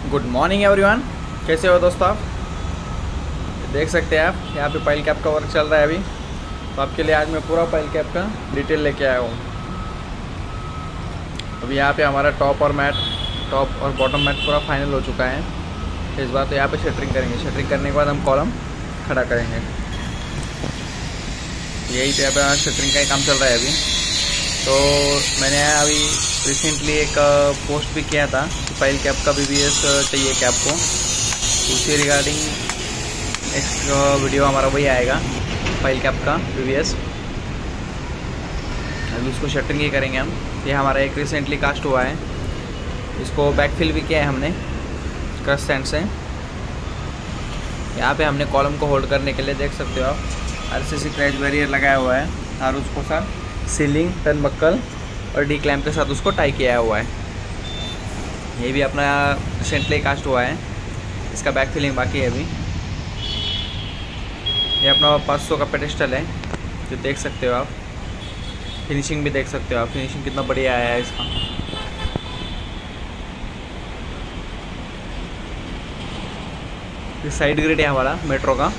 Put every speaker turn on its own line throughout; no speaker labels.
Good morning everyone, कैसे हो दोस्तों आप। देख सकते हैं आप यहाँ पे पाइल कैप का वर्क चल रहा है अभी। तो आपके लिए आज मैं पूरा पाइल कैप का डिटेल लेके आया हूँ। अभी यहाँ पे हमारा टॉप और बॉटम मैट पूरा फाइनल हो चुका है। इस बार तो यहाँ पे शटरिंग करेंगे। शटरिंग करने के बाद हम कॉलम खड़ा करेंगे। यही पे यहाँ पे शटरिंग का ही काम चल रहा है अभी। तो मैंने अभी रिसेंटली एक पोस्ट भी किया था कि पाइल कैप का BBS चाहिए कैप को। उसी रिगार्डिंग एक वीडियो हमारा वही आएगा, पाइल कैप का BBS। अभी उसको शटरिंग ही करेंगे हम। ये हमारा एक रिसेंटली कास्ट हुआ है, इसको बैकफिल भी किया है हमने क्रश सैंड से। यहाँ पे हमने कॉलम को होल्ड करने के लिए देख सकते हो आप RCC क्रैच बैरियर लगाया हुआ है और उसको साथ सीलिंग टर्न बक्कल और डी क्लैम्प के साथ उसको टाई किया हुआ है। ये भी अपना रिसेंटली कास्ट हुआ है, इसका बैक फिलिंग बाकी है अभी। ये अपना 500 का पेडेस्टल है जो देख सकते हो आप। फिनिशिंग भी देख सकते हो आप, फिनिशिंग कितना बढ़िया आया है इसका। ये साइड ग्रिड है हमारा मेट्रो का।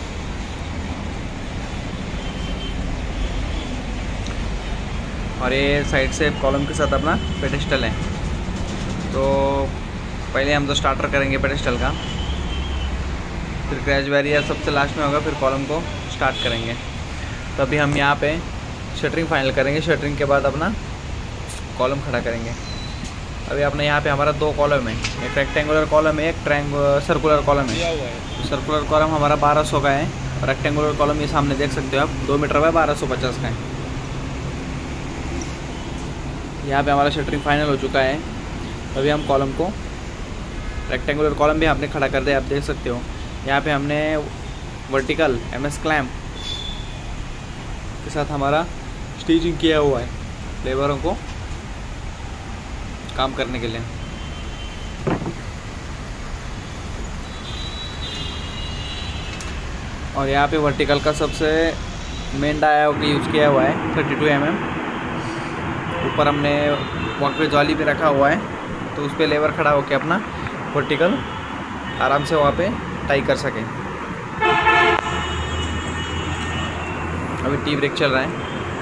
और ये साइड से कॉलम के साथ अपना पेडेस्टल है। तो पहले हम तो स्टार्टर करेंगे पेडेस्टल का, फिर क्रैच बैरियर सबसे लास्ट में होगा, फिर कॉलम को स्टार्ट करेंगे। तो अभी हम यहाँ पे शटरिंग फाइनल करेंगे। शटरिंग के बाद अपना कॉलम खड़ा करेंगे। अभी अपने यहाँ पे हमारा 2 कॉलम है, एक रेक्टेंगुलर कॉलम है, एक सर्कुलर कॉलम है। तो सर्कुलर कॉलम हमारा 1200 का है और रेक्टेंगुलर कॉलम ये सामने देख सकते हो आप 2 मीटर बाय 1250 का है। यहाँ पे हमारा शटरिंग फाइनल हो चुका है। अभी हम कॉलम को, रेक्टेंगुलर कॉलम भी हमने खड़ा कर दिया, आप देख सकते हो। यहाँ पे हमने वर्टिकल MS क्लैम्प के साथ हमारा स्टिचिंग किया हुआ है लेबरों को काम करने के लिए। और यहाँ पे वर्टिकल का सबसे मेन डाया यूज़ किया हुआ है 32 mm। ऊपर हमने वॉकवे जाली भी रखा हुआ है, तो उस पर लेबर खड़ा होकर अपना वर्टिकल आराम से वहाँ पे टाई कर सकें। अभी टी ब्रेक चल रहा है।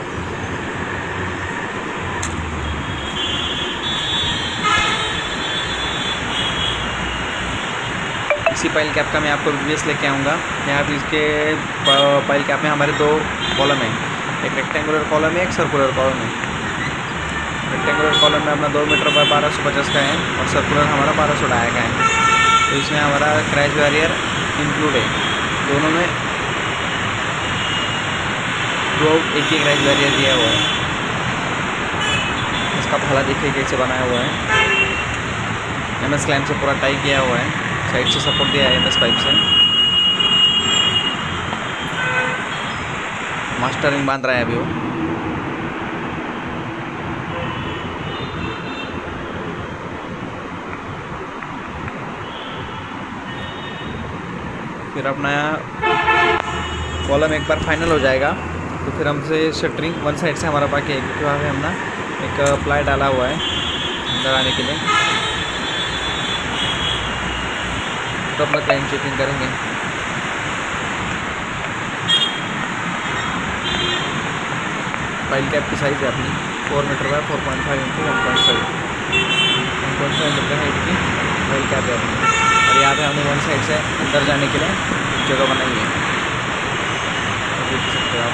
इसी पाइल कैप का मैं आपको BBS लेके आऊँगा। यहाँ पे इसके पाइल कैप में हमारे 2 कॉलम हैं, एक रेक्टेंगुलर कॉलम है, एक सर्कुलर कॉलम है। रेक्टेंगुलर कॉलम में अपना 2 मीटर बाय 1250 का है और सर्कुलर हमारा 1200 डाया का है। तो इसमें हमारा क्रैच बैरियर इंक्लूड है। दोनों में एक ही क्रैच बैरियर दिया हुआ है। इसका भला देखिए कैसे बनाया हुआ है। MS क्लैम्प से पूरा टाई किया हुआ है, साइड से सपोर्ट दिया है MS पाइप से। मास्टरिंग बांध रहा है अभी वो। फिर अपना कॉलम एक बार फाइनल हो जाएगा तो फिर हमसे शटरिंग वन साइड से हमारा बाकी है, क्योंकि वहाँ पे हमने एक प्लाई डाला हुआ है अंदर आने के लिए। तो अपना क्लाइंट चेकिंग करेंगे। पाइल कैप की साइज़ है अपनी 4 मीटर बाय 4.5 × 1.5 मीटर हाइट की पाइल कैप है अपनी। और यहाँ पे हमने वन साइड से अंदर जाने के लिए जगह बनाई है, देख सकते हो आप।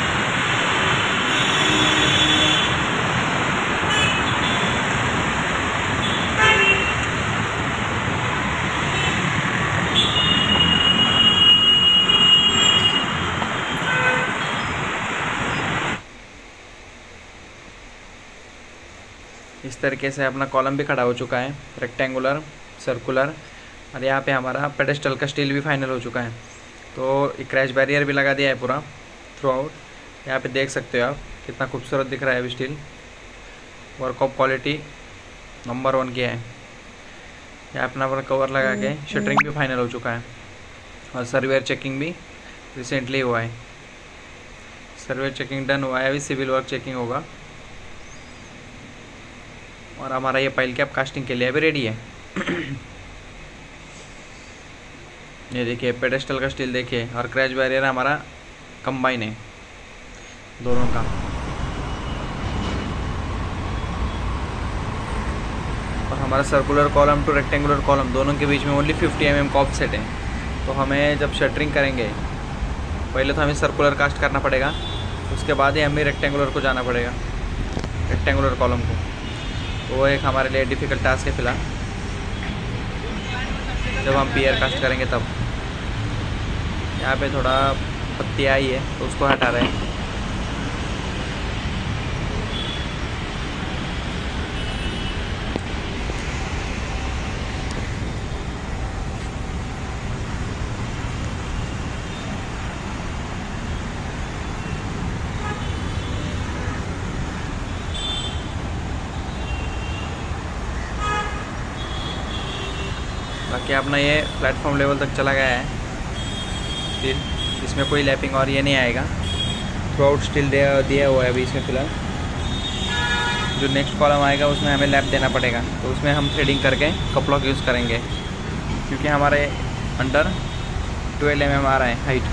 इस तरीके से अपना कॉलम भी खड़ा हो चुका है, रेक्टेंगुलर, सर्कुलर। और यहाँ पे हमारा पेडेस्टल का स्टील भी फाइनल हो चुका है। तो एक क्रैच बैरियर भी लगा दिया है पूरा थ्रू आउट। यहाँ पे देख सकते हो आप कितना खूबसूरत दिख रहा है अभी steel. Work of quality number 1 किया है। यहाँ अपना पूरा कवर लगा के शटरिंग भी फाइनल हो चुका है और सर्वेयर चेकिंग भी रिसेंटली हुआ है। सर्वेयर चेकिंग डन हुआ है, अभी सिविल वर्क चेकिंग होगा। और हमारा ये पाइल कैप कास्टिंग के लिए अभी रेडी है। ये देखिए पेडेस्टल का स्टील देखिए, और क्रैश बैरियर हमारा कंबाइन है दोनों का। और हमारा circular column to rectangular column दोनों के बीच में ओनली 50 mm का ऑफसेट है। तो हमें जब शटरिंग करेंगे पहले तो हमें सर्कुलर कास्ट करना पड़ेगा, उसके बाद ही हमें रेक्टेंगुलर को जाना पड़ेगा, रेक्टेंगुलर कॉलम को। तो वो एक हमारे लिए डिफ़िकल्ट टास्क है फिलहाल, जब हम पियर कास्ट करेंगे तब। यहाँ पे थोड़ा पत्ती आई है तो उसको हटा रहे हैं। बाकी अपना ये प्लेटफॉर्म लेवल तक चला गया है, फिर इसमें कोई लैपिंग और ये नहीं आएगा। थ्रू आउट स्टील दिया हुआ है अभी इसमें फ़िलहाल। जो नेक्स्ट कॉलम आएगा उसमें हमें लैप देना पड़ेगा, तो उसमें हम थ्रेडिंग करके कपलॉक यूज़ करेंगे, क्योंकि हमारे अंडर 12 mm आ रहा है हाइट,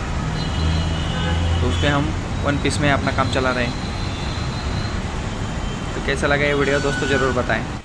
तो उस पर हम 1 पीस में अपना काम चला रहे हैं। तो कैसा लगा ये वीडियो दोस्तों ज़रूर बताएं।